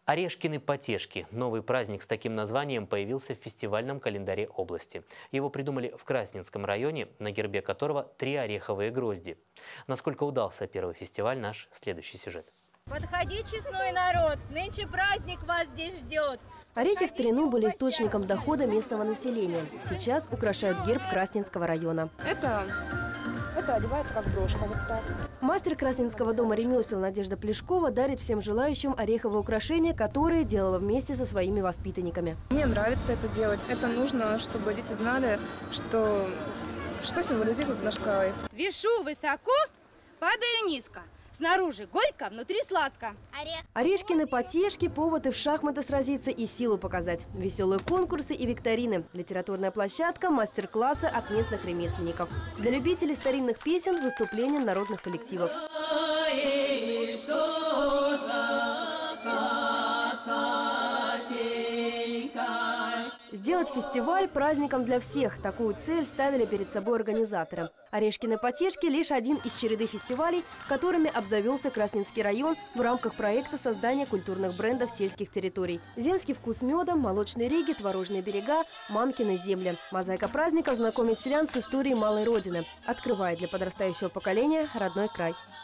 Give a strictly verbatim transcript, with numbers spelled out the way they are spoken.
Орешкины-потешки. Новый праздник с таким названием появился в фестивальном календаре области. Его придумали в Красненском районе, на гербе которого три ореховые грозди. Насколько удался первый фестиваль, наш следующий сюжет. Подходи, честной народ, нынче праздник вас здесь ждет. Орехи в старину были источником дохода местного населения. Сейчас украшают герб Красненского района. Это, это одевается как брошка, вот так. Мастер Красненского дома ремесел Надежда Плешкова дарит всем желающим ореховые украшения, которые делала вместе со своими воспитанниками. Мне нравится это делать. Это нужно, чтобы дети знали, что, что символизирует наш край. Вешу высоко, падаю низко. Снаружи горько, внутри сладко. Орех. Орешкины-потешки – повод и в шахматы сразиться, и силу показать. Веселые конкурсы и викторины, литературная площадка, мастер-классы от местных ремесленников. Для любителей старинных песен – выступления народных коллективов. Сделать фестиваль праздником для всех. Такую цель ставили перед собой организаторы. Орешкины-потешки – лишь один из череды фестивалей, которыми обзавелся Красненский район в рамках проекта создания культурных брендов сельских территорий. Земский вкус меда, молочные реги, творожные берега, мамкины земли. Мозаика праздников знакомит селян с историей малой родины, открывает для подрастающего поколения родной край.